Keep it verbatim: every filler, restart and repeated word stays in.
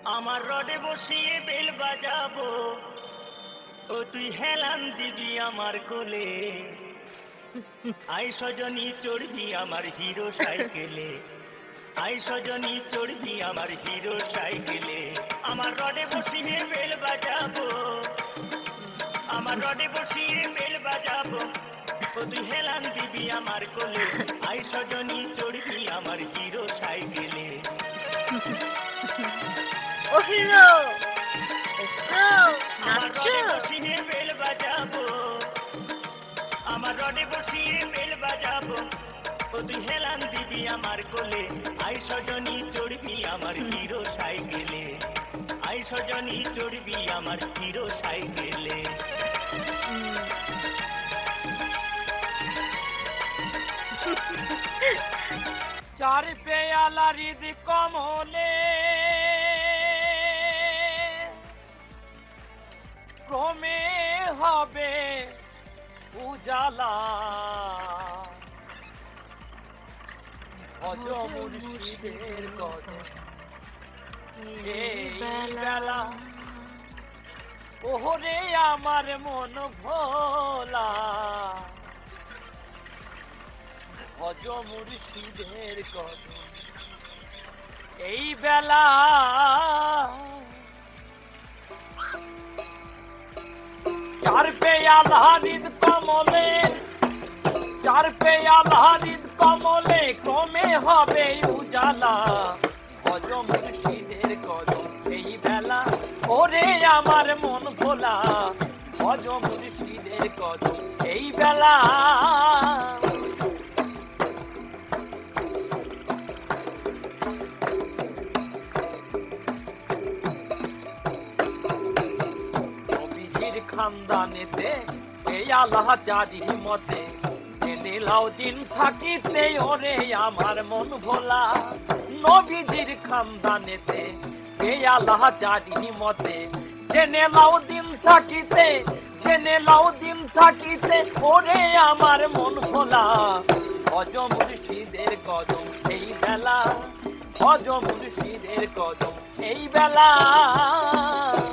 আমার রডে বসিয়ে বেল বাজাবো, ও তুই হেলান দিবি আমার কোলে। আই সজনী চড়বি আমার হিরো সাইকেলে, আই সজনী চড়বি আমার হিরো সাইকেলে। আমার রডে বসিয়ে বেল বাজাবো, আমার রডে বসিয়ে বেল বাজাবো, ও তুই হেলান দিবি আমার কোলে। আই সজনী চড়বি আমার হিরো সাইকেলে। ও হিরো এসো আমার নাচো। রডে বসিয়ে বেল বাজাবো, আমার রডে বসিয়ে বেল বাজাবো, ও তুই হেলান দিবি আমার কোলে। আই সজনী চড়বি আমার হিরো সাইকেলে, আই সজনী চড়বি আমার হিরো সাইকেলে। চার পেয়ালা হৃদ কমলে ক্রমে হবে উজালা। ভজ মুর্শিদের কদম এই বেলা, ওহরে আমার মন ভোলা। ভজ মুর্শিদের কদম এই বেলা, চার পেয়ালা হৃদ কমলে, চার পেয়ালা হৃদ কমলে ক্রমে হবে উজালা। ভজ মুর্শিদের কদম এই বেলা, ওরে আমার মন ভোলা। ভজ মুর্শিদের কদম এই বেলা। খানদানেতে এই আল্লাহ জারি মতে জেনে লাও দিন থাকিতে ওরে আমার মন ভোলা। নবীজির খানদানেতে এই আল্লাহ জারি মতে জেনে লাও দিন থাকিতে, জেনে লাও দিন থাকিতে ওরে আমার মন ভোলা। ভজ মুর্শিদের কদম এই বেলা, ভজ মুর্শিদের কদম এই বেলা।